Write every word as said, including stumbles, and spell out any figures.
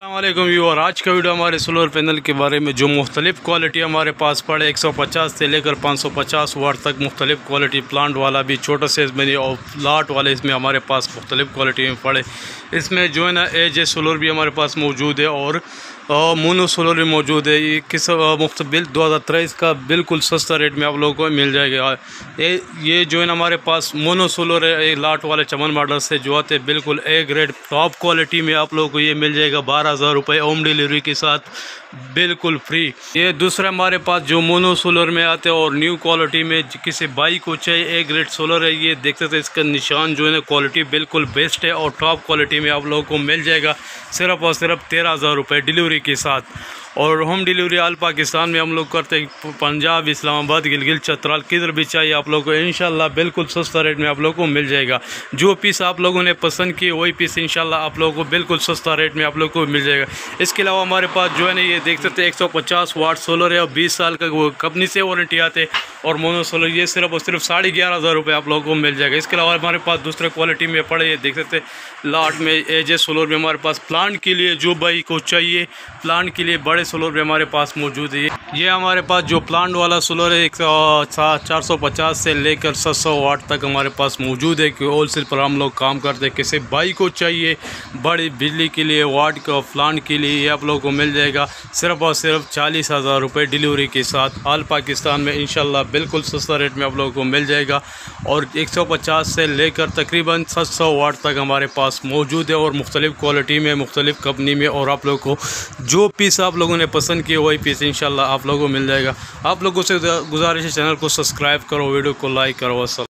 अस्सलामुअलैकुम व्यूअर, आज का वीडियो हमारे सोलर पैनल के बारे में जो मुख्तलिफ क्वालिटी हमारे पास पड़े एक सौ पचास से लेकर पाँच सौ पचास वाट तक मुख्तलिफ क्वालिटी, प्लांट वाला भी छोटा साइज़ में और लाट वाले इसमें हमारे पास मुख्तलिफ क्वालिटी में पड़े। इसमें जो है ना एज ए सोलर भी हमारे पास मौजूद है और मोनो सोलर भी मौजूद है। ये किस मुख्तबिल दो हज़ार तेईस का बिल्कुल सस्ता रेट में आप लोगों को मिल जाएगा। ये ये जो है ना हमारे पास मोनो सोलर है, एक लाट वाले चमन मॉडल से जो आते हैं बिल्कुल ए ग्रेड टॉप क्वालिटी में आप लोगों को ये मिल जाएगा बारह हज़ार रुपये होम डिलीवरी के साथ बिल्कुल फ्री। ये दूसरा हमारे पास जो मोनो सोलर में आते हैं और न्यू क्वालिटी में किसी बाइक को चाहिए ए ग्रेड सोलर है, ये देख सकते हैं इसका निशान जो है ना क्वालिटी बिल्कुल बेस्ट है और टॉप क्वालिटी में आप लोगों को मिल जाएगा सिर्फ और सिर्फ तेरह हज़ार रुपये डिलीवरी के साथ। और होम डिलीवरी आल पाकिस्तान में हम लोग करते हैं, पंजाब, इस्लामाबाद, गिलगित, चतराल, किधर भी चाहिए आप लोगों को इंशाल्लाह बिल्कुल सस्ता रेट में आप लोगों को मिल जाएगा। जो पीस आप लोगों ने पसंद किए वही पीस इंशाल्लाह आप लोगों को बिल्कुल सस्ता रेट में आप लोगों को मिल जाएगा। इसके अलावा हमारे पास जो है ना ये देख सकते हैं एक सौ पचास वाट सोलर है और बीस साल का वो कंपनी से वारंटी आते और मोनो सोलर ये सिर्फ और सिर्फ साढ़े ग्यारह हज़ार रुपये आप लोगों को मिल जाएगा। इसके अलावा हमारे पास दूसरे क्वालिटी में पड़े ये देख सकते हैं लाट में एज ए सोलर में हमारे पास प्लांट के लिए जो बाई को चाहिए प्लांट के लिए बड़े सोलर भी हमारे पास मौजूद है। ये हमारे पास जो प्लांट वाला सोलर है एक चार सौ पचास से लेकर सात सौ वाट तक हमारे पास मौजूद है कि होलसेल पर हम लोग काम करते हैं। किसी बाई को चाहिए बड़ी बिजली के लिए वाट का प्लांट के लिए ये आप लोगों को मिल जाएगा सिर्फ और सिर्फ चालीस हज़ार रुपये डिलीवरी के साथ ऑल पाकिस्तान में इंशाल्लाह बिल्कुल सस्ता रेट में आप लोगों को मिल जाएगा। और एक सौ पचास से लेकर तकरीबन सात सौ वाट तक हमारे पास मौजूद है और मुख्तलिफ़ क्वालिटी में मुख्तलिफ़ कंपनी में। और आप लोगों को जो पीस आप लोगों ने पसंद किए वही पीस इंशाल्लाह आप लोगों को मिल जाएगा। आप लोगों से गुजारिश है चैनल को सब्सक्राइब करो, वीडियो को लाइक करो।